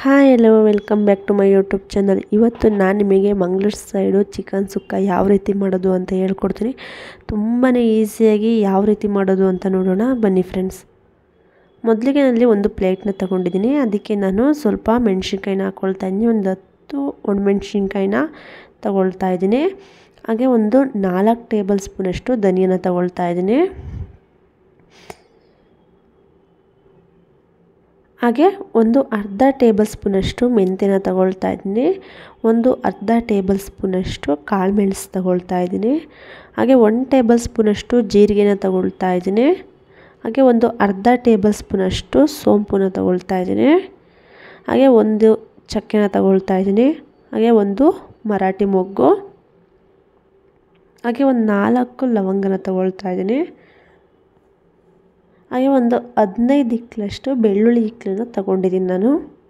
Hi hello welcome back to my YouTube channel. ಇವತ್ತು ನಾನು ನಿಮಗೆ ಮಂಗಳೂರು ಸೈಡು ಚಿಕನ್ ಸುಕ್ಕ ಯಾವ ರೀತಿ ಮಾಡೋದು ಅಂತ ಹೇಳ್ಕೊಡ್ತೀನಿ. ತುಂಬಾ ಈಸಿಯಾಗಿ ಯಾವ ರೀತಿ ಮಾಡೋದು ಅಂತ ನೋಡೋಣ ಬನ್ನಿ ಫ್ರೆಂಡ್ಸ್. ಮೊದಲಿಗೆ ನಾನು ಒಂದು ಪ್ಲೇಟ್ನ ತೊಗೊಂಡಿದ್ದೀನಿ. ಅದಕ್ಕೆ ನಾನು ಸ್ವಲ್ಪ ಮೆಣಸಿನ್ಕಾಯಿನ ಹಾಕ್ಕೊಳ್ತಾ ಇದ್ದೀನಿ. ಒಂದು 10 ಒಣಮೆಣಸಿನ್ಕಾಯಿನ ತಗೊಳ್ತಾ ಇದ್ದೀನಿ. ಹಾಗೆ ಒಂದು 4 ಟೇಬಲ್ ಸ್ಪೂನಷ್ಟು ಧನಿಯಾನ ತಗೊಳ್ತಾ ಇದ್ದೀನಿ. ಹಾಗೆ ಒಂದು ಅರ್ಧ ಟೇಬಲ್ ಸ್ಪೂನಷ್ಟು ಮೆಂತ್ಯನ ತಗೊಳ್ತಾ ಇದ್ದೀನಿ. ಒಂದು ಅರ್ಧ ಟೇಬಲ್ ಸ್ಪೂನಷ್ಟು ಕಾಳು ಮೆಣಸು ತಗೊಳ್ತಾ ಇದ್ದೀನಿ. ಹಾಗೆ 1 ಟೇಬಲ್ ಸ್ಪೂನಷ್ಟು ಜೀರಿಗೆನ ತಗೊಳ್ತಾ ಇದ್ದೀನಿ. ಹಾಗೆ ಒಂದು ಅರ್ಧ ಟೇಬಲ್ ಸ್ಪೂನಷ್ಟು ಸೋಂಪುನ ತಗೊಳ್ತಾ ಇದ್ದೀನಿ. ಹಾಗೆ ಒಂದು ಚಕ್ಕೆನ ತಗೊಳ್ತಾ ಇದ್ದೀನಿ. ಹಾಗೆ ಒಂದು ಮರಾಠಿ ಮೊಗ್ಗು, ಹಾಗೆ ಒಂದು 4 ಲವಂಗನ ತಗೊಳ್ತಾ ಇದ್ದೀನಿ. ಹಾಗೆ ಒಂದು 15 ಇಕ್ಲಷ್ಟು ಬೆಳ್ಳುಳ್ಳಿ ಇಕ್ಲನ್ನು ತಗೊಂಡಿದ್ದೀನಿ ನಾನು.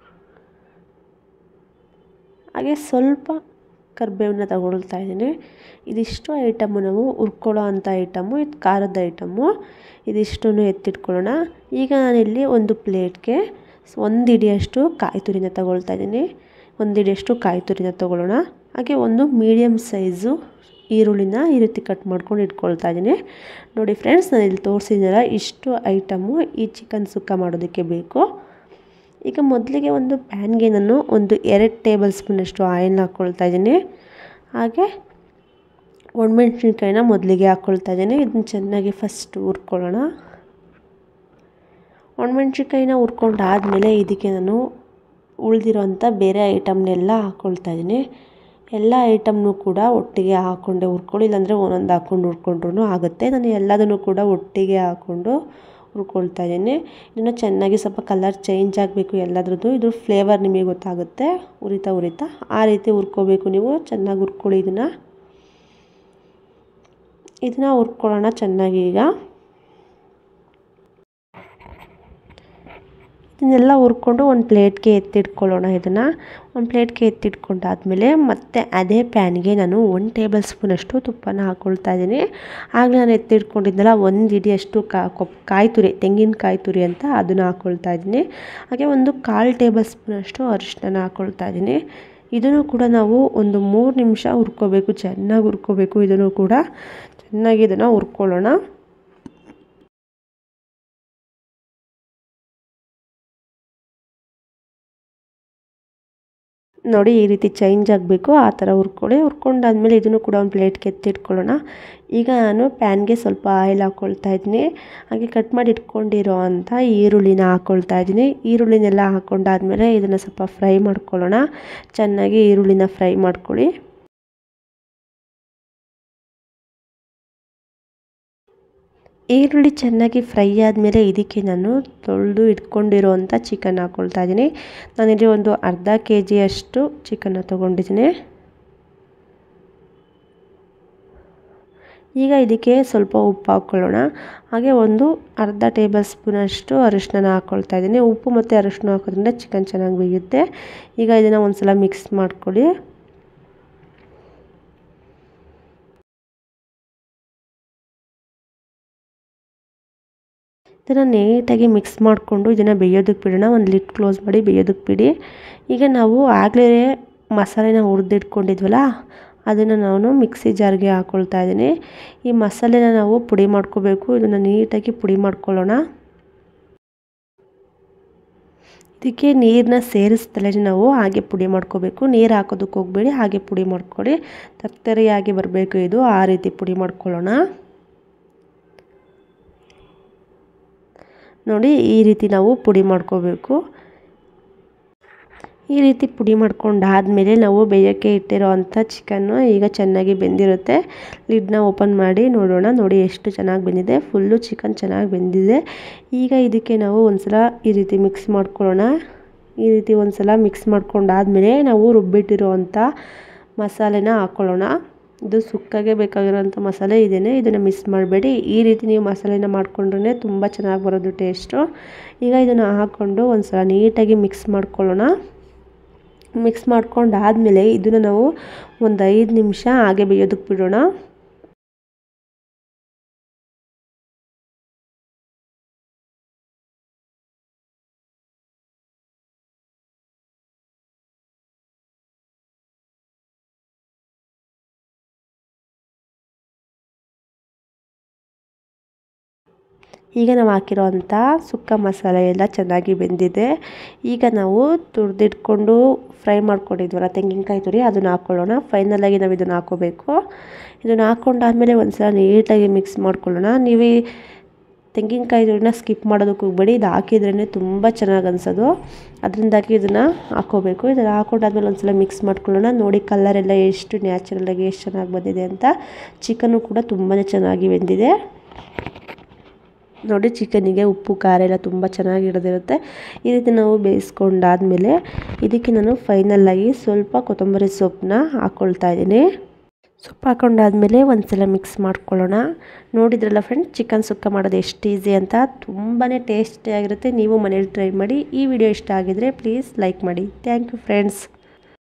ಹಾಗೆ ಸ್ವಲ್ಪ ಕರಿಬೇವನ್ನ ತಗೊಳ್ತಾ ಇದ್ದೀನಿ. ಇದಿಷ್ಟು ಐಟಮು ನಾವು ಹುರ್ಕೊಳ್ಳೋ ಅಂಥ ಐಟಮು, ಇದು ಖಾರದ ಐಟಮು. ಇದಿಷ್ಟನ್ನು ಎತ್ತಿಟ್ಕೊಳ್ಳೋಣ. ಈಗ ನಾನಿಲ್ಲಿ ಒಂದು ಪ್ಲೇಟ್ಗೆ 1 ಹಿಡಿಯಷ್ಟು ಕಾಯಿ ತುರಿನ ತಗೊಳ್ತಾ ಇದ್ದೀನಿ. 1 ಹಿಡಿಯಷ್ಟು ಕಾಯಿ ತುರಿನ ತಗೊಳ್ಳೋಣ. ಹಾಗೆ ಒಂದು ಮೀಡಿಯಮ್ ಸೈಜು ಈರುಳ್ಳಿನ ಈ ರೀತಿ ಕಟ್ ಮಾಡ್ಕೊಂಡು ಇಟ್ಕೊಳ್ತಾ ಇದ್ದೀನಿ. ನೋಡಿ ಫ್ರೆಂಡ್ಸ್, ನಾನು ಇಲ್ಲಿ ತೋರಿಸಿದ್ದೀನಲ್ಲ, ಇಷ್ಟು ಐಟಮು ಈ ಚಿಕನ್ ಸುಕ್ಕ ಮಾಡೋದಕ್ಕೆ ಬೇಕು. ಈಗ ಮೊದಲಿಗೆ ಒಂದು ಪ್ಯಾನ್ಗೆ ನಾನು ಒಂದು 2 ಟೇಬಲ್ ಸ್ಪೂನಷ್ಟು ಆಯಿಲ್ನ ಹಾಕ್ಕೊಳ್ತಾ ಇದ್ದೀನಿ. ಹಾಗೆ ಒಣಮೆಣಸಿನ್ಕಾಯಿನ ಮೊದಲಿಗೆ ಹಾಕ್ಕೊಳ್ತಾ ಇದ್ದೀನಿ. ಇದನ್ನು ಚೆನ್ನಾಗಿ ಫಸ್ಟ್ ಹುರ್ಕೊಳ್ಳೋಣ. ಒಣಮೆಣಸಿನ್ಕಾಯಿನ ಹುರ್ಕೊಂಡಾದಮೇಲೆ ಇದಕ್ಕೆ ನಾನು ಉಳಿದಿರೋಂಥ ಬೇರೆ ಐಟಮ್ನೆಲ್ಲ ಹಾಕ್ಕೊಳ್ತಾ ಇದ್ದೀನಿ. ಎಲ್ಲ ಐಟಮ್ನೂ ಕೂಡ ಒಟ್ಟಿಗೆ ಹಾಕ್ಕೊಂಡೆ ಹುರ್ಕೊಳ್ಳಿ, ಇಲ್ಲಾಂದರೆ ಒಂದೊಂದು ಹಾಕ್ಕೊಂಡು ಹುರ್ಕೊಂಡ್ರೂ ಆಗುತ್ತೆ. ನಾನು ಎಲ್ಲದನ್ನು ಕೂಡ ಒಟ್ಟಿಗೆ ಹಾಕ್ಕೊಂಡು ಹುರ್ಕೊಳ್ತಾ ಇದ್ದೀನಿ. ಇದನ್ನು ಚೆನ್ನಾಗಿ ಸ್ವಲ್ಪ ಕಲರ್ ಚೇಂಜ್ ಆಗಬೇಕು ಎಲ್ಲದ್ರದ್ದು. ಇದು ಫ್ಲೇವರ್ ನಿಮಗೆ ಗೊತ್ತಾಗುತ್ತೆ ಉರಿತಾ ಆ ರೀತಿ ಹುರ್ಕೋಬೇಕು. ನೀವು ಚೆನ್ನಾಗಿ ಹುರ್ಕೊಳ್ಳಿ. ಇದನ್ನು ಹುರ್ಕೊಳ್ಳೋಣ ಚೆನ್ನಾಗಿ. ಈಗ ಇದನ್ನೆಲ್ಲ ಹುರ್ಕೊಂಡು ಒಂದು ಪ್ಲೇಟ್ಗೆ ಎತ್ತಿಟ್ಕೊಳ್ಳೋಣ. ಇದನ್ನು ಒಂದು ಪ್ಲೇಟ್ಗೆ ಎತ್ತಿಟ್ಕೊಂಡಾದ್ಮೇಲೆ ಮತ್ತೆ ಅದೇ ಪ್ಯಾನ್ಗೆ ನಾನು 1 ಟೇಬಲ್ ಸ್ಪೂನಷ್ಟು ತುಪ್ಪನ ಹಾಕ್ಕೊಳ್ತಾ ಇದ್ದೀನಿ. ಆಗಲೇ ನಾನು ಎತ್ತಿಟ್ಕೊಂಡಿದ್ದೆನಲ್ಲ 1 ಹಿಡಿಯಷ್ಟು ಕಾಯಿ ತುರಿ, ತೆಂಗಿನಕಾಯಿ ತುರಿ ಅಂತ, ಅದನ್ನು ಹಾಕ್ಕೊಳ್ತಾ ಇದ್ದೀನಿ. ಹಾಗೆ ಒಂದು 1/4 ಟೇಬಲ್ ಸ್ಪೂನಷ್ಟು ಅರಿಶಿನ ಹಾಕ್ಕೊಳ್ತಾ ಇದ್ದೀನಿ. ಇದನ್ನು ಕೂಡ ನಾವು ಒಂದು 3 ನಿಮಿಷ ಹುರ್ಕೋಬೇಕು, ಚೆನ್ನಾಗಿ ಹುರ್ಕೋಬೇಕು. ಇದನ್ನು ಕೂಡ ಚೆನ್ನಾಗಿ ಇದನ್ನು ಹುರ್ಕೊಳ್ಳೋಣ. ನೋಡಿ, ಈ ರೀತಿ ಚೇಂಜ್ ಆಗಬೇಕು, ಆ ಥರ ಹುರ್ಕೊಳ್ಳಿ. ಹುರ್ಕೊಂಡಾದ್ಮೇಲೆ ಇದನ್ನು ಕೂಡ ಒಂದು ಪ್ಲೇಟ್ಗೆ ಎತ್ತಿಟ್ಕೊಳ್ಳೋಣ. ಈಗ ನಾನು ಪ್ಯಾನ್ಗೆ ಸ್ವಲ್ಪ ಆಯಿಲ್ ಹಾಕ್ಕೊಳ್ತಾ ಇದ್ದೀನಿ. ಹಾಗೆ ಕಟ್ ಮಾಡಿ ಇಟ್ಕೊಂಡಿರೋ ಅಂಥ ಈರುಳ್ಳಿನ ಹಾಕ್ಕೊಳ್ತಾ ಇದ್ದೀನಿ. ಈರುಳ್ಳಿನೆಲ್ಲ ಹಾಕ್ಕೊಂಡಾದ್ಮೇಲೆ ಇದನ್ನು ಸ್ವಲ್ಪ ಫ್ರೈ ಮಾಡ್ಕೊಳ್ಳೋಣ. ಚೆನ್ನಾಗಿ ಈರುಳ್ಳಿನ ಫ್ರೈ ಮಾಡ್ಕೊಳ್ಳಿ. ಈರುಳ್ಳಿ ಚೆನ್ನಾಗಿ ಫ್ರೈ ಆದಮೇಲೆ ಇದಕ್ಕೆ ನಾನು ತೊಳೆದು ಇಟ್ಕೊಂಡಿರೋವಂಥ ಚಿಕನ್ ಹಾಕ್ಕೊಳ್ತಾ ಇದ್ದೀನಿ. ನಾನಿಲ್ಲಿ ಒಂದು ಅರ್ಧ kg ಚಿಕನ್ನ ತೊಗೊಂಡಿದ್ದೀನಿ. ಈಗ ಇದಕ್ಕೆ ಸ್ವಲ್ಪ ಉಪ್ಪು ಹಾಕ್ಕೊಳ್ಳೋಣ. ಹಾಗೆ ಒಂದು ಅರ್ಧ ಟೇಬಲ್ ಸ್ಪೂನಷ್ಟು ಅರಿಶಿನ ಹಾಕ್ಕೊಳ್ತಾ ಇದ್ದೀನಿ. ಉಪ್ಪು ಮತ್ತು ಅರಿಶಿನ ಹಾಕೋದ್ರಿಂದ ಚಿಕನ್ ಚೆನ್ನಾಗಿ ಬೇಯುತ್ತೆ. ಈಗ ಇದನ್ನು ಒಂದು ಸಲ ಮಿಕ್ಸ್ ಮಾಡ್ಕೊಳ್ಳಿ. ಇದನ್ನು ನೀಟಾಗಿ ಮಿಕ್ಸ್ ಮಾಡಿಕೊಂಡು ಇದನ್ನು ಬೇಯೋದಕ್ಕೆ ಬಿಡೋಣ. ಒಂದು ಲಿಡ್ ಕ್ಲೋಸ್ ಮಾಡಿ ಬೇಯೋದಕ್ಕೆ ಬಿಡಿ. ಈಗ ನಾವು ಆಗಲೇ ಮಸಾಲೆನ ಹುರಿದಿಟ್ಕೊಂಡಿದ್ವಲ್ಲ, ಅದನ್ನು ನಾನು ಮಿಕ್ಸಿ ಜಾರ್ಗೆ ಹಾಕ್ಕೊಳ್ತಾ ಇದ್ದೀನಿ. ಈ ಮಸಾಲೆನ ನಾವು ಪುಡಿ ಮಾಡ್ಕೋಬೇಕು. ಇದನ್ನು ನೀಟಾಗಿ ಪುಡಿ ಮಾಡ್ಕೊಳ್ಳೋಣ. ಇದಕ್ಕೆ ನೀರನ್ನ ಸೇರಿಸ್ದಲೇ ನಾವು ಹಾಗೆ ಪುಡಿ ಮಾಡ್ಕೋಬೇಕು. ನೀರು ಹಾಕೋದಕ್ಕೆ ಹೋಗಬೇಡಿ, ಹಾಗೆ ಪುಡಿ ಮಾಡ್ಕೊಳ್ಳಿ. ತರ್ತರಿಯಾಗಿ ಬರಬೇಕು ಇದು, ಆ ರೀತಿ ಪುಡಿ ಮಾಡ್ಕೊಳ್ಳೋಣ. ನೋಡಿ, ಈ ರೀತಿ ನಾವು ಪುಡಿ ಮಾಡ್ಕೋಬೇಕು. ಈ ರೀತಿ ಪುಡಿ ಮಾಡ್ಕೊಂಡಾದಮೇಲೆ ನಾವು ಬೇಯೋಕ್ಕೆ ಇಟ್ಟಿರೋ ಅಂಥ ಚಿಕನ್ನು ಈಗ ಚೆನ್ನಾಗಿ ಬೆಂದಿರುತ್ತೆ. ಲಿಡ್ನ ಓಪನ್ ಮಾಡಿ ನೋಡೋಣ. ನೋಡಿ ಎಷ್ಟು ಚೆನ್ನಾಗಿ ಬೆಂದಿದೆ, ಫುಲ್ಲು ಚಿಕನ್ ಚೆನ್ನಾಗಿ ಬೆಂದಿದೆ. ಈಗ ಇದಕ್ಕೆ ನಾವು ಒಂದು ಸಲ ಈ ರೀತಿ ಮಿಕ್ಸ್ ಮಾಡ್ಕೊಳ್ಳೋಣ. ಈ ರೀತಿ ಒಂದು ಸಲ ಮಿಕ್ಸ್ ಮಾಡ್ಕೊಂಡಾದಮೇಲೆ ನಾವು ರುಬ್ಬಿಟ್ಟಿರೋ ಅಂಥ ಮಸಾಲೆನ ಹಾಕ್ಕೊಳ್ಳೋಣ. ಇದು ಸುಕ್ಕಾಗೆ ಬೇಕಾಗಿರೋಂಥ ಮಸಾಲೆ ಇದೇನೆ, ಇದನ್ನು ಮಿಸ್ ಮಾಡಬೇಡಿ. ಈ ರೀತಿ ನೀವು ಮಸಾಲೆನ ಮಾಡಿಕೊಂಡ್ರೆ ತುಂಬ ಚೆನ್ನಾಗಿ ಬರೋದು ಟೇಸ್ಟು. ಈಗ ಇದನ್ನು ಹಾಕ್ಕೊಂಡು ಒಂದು ಸಲ ನೀಟಾಗಿ ಮಿಕ್ಸ್ ಮಾಡ್ಕೊಳ್ಳೋಣ. ಮಿಕ್ಸ್ ಮಾಡ್ಕೊಂಡಾದಮೇಲೆ ಇದನ್ನು ನಾವು ಒಂದು 5 ನಿಮಿಷ ಹಾಗೆ ಬೇಯೋದಕ್ಕೆ ಬಿಡೋಣ. ಈಗ ನಾವು ಹಾಕಿರೋವಂಥ ಸುಕ್ಕ ಮಸಾಲೆ ಎಲ್ಲ ಚೆನ್ನಾಗಿ ಬೆಂದಿದೆ. ಈಗ ನಾವು ತುರಿದಿಟ್ಕೊಂಡು ಫ್ರೈ ಮಾಡ್ಕೊಂಡಿದ್ವಲ್ಲ ತೆಂಗಿನಕಾಯಿ ತುರಿ, ಅದನ್ನು ಹಾಕ್ಕೊಳ್ಳೋಣ. ಫೈನಲಾಗಿ ನಾವು ಇದನ್ನು ಹಾಕ್ಕೋಬೇಕು. ಇದನ್ನು ಹಾಕ್ಕೊಂಡಾದ್ಮೇಲೆ ಒಂದು ಸಲ ನೀಟಾಗಿ ಮಿಕ್ಸ್ ಮಾಡ್ಕೊಳ್ಳೋಣ. ನೀವು ತೆಂಗಿನಕಾಯಿ ತುರಿನ ಸ್ಕಿಪ್ ಮಾಡೋದಕ್ಕೆ ಹೋಗಬೇಡಿ, ಇದು ಹಾಕಿದ್ರೇ ತುಂಬ ಚೆನ್ನಾಗಿ ಅನಿಸೋದು. ಅದರಿಂದಾಗಿ ಇದನ್ನು ಹಾಕ್ಕೋಬೇಕು. ಇದನ್ನು ಹಾಕ್ಕೊಂಡಾದ್ಮೇಲೆ ಒಂದು ಸಲ ಮಿಕ್ಸ್ ಮಾಡ್ಕೊಳ್ಳೋಣ. ನೋಡಿ ಕಲರೆಲ್ಲ ಎಷ್ಟು ನ್ಯಾಚುರಲಾಗಿ ಎಷ್ಟು ಚೆನ್ನಾಗಿ ಬಂದಿದೆ ಅಂತ. ಚಿಕನ್ನು ಕೂಡ ತುಂಬಾ ಚೆನ್ನಾಗಿ ಬೆಂದಿದೆ. ನೋಡಿ ಚಿಕನಿಗೆ ಉಪ್ಪು ಖಾರ ಎಲ್ಲ ತುಂಬ ಚೆನ್ನಾಗಿ ಹಿಡಿದಿರುತ್ತೆ. ಈ ರೀತಿ ನಾವು ಬೇಯಿಸ್ಕೊಂಡಾದ್ಮೇಲೆ ಇದಕ್ಕೆ ನಾನು ಫೈನಲಾಗಿ ಸ್ವಲ್ಪ ಕೊತ್ತಂಬರಿ ಸೊಪ್ಪನ್ನ ಹಾಕ್ಕೊಳ್ತಾ ಇದ್ದೀನಿ. ಸೊಪ್ಪು ಹಾಕ್ಕೊಂಡಾದ್ಮೇಲೆ ಒಂದು ಸಲ ಮಿಕ್ಸ್ ಮಾಡ್ಕೊಳ್ಳೋಣ. ನೋಡಿದ್ರಲ್ಲ ಫ್ರೆಂಡ್, ಚಿಕನ್ ಸುಕ್ಕ ಮಾಡೋದು ಎಷ್ಟು ಈಸಿ ಅಂತ. ತುಂಬಾ ಟೇಸ್ಟಿಯಾಗಿರುತ್ತೆ. ನೀವು ಮನೇಲಿ ಟ್ರೈ ಮಾಡಿ. ಈ ವಿಡಿಯೋ ಇಷ್ಟ ಆಗಿದರೆ ಪ್ಲೀಸ್ ಲೈಕ್ ಮಾಡಿ. Thank you friends.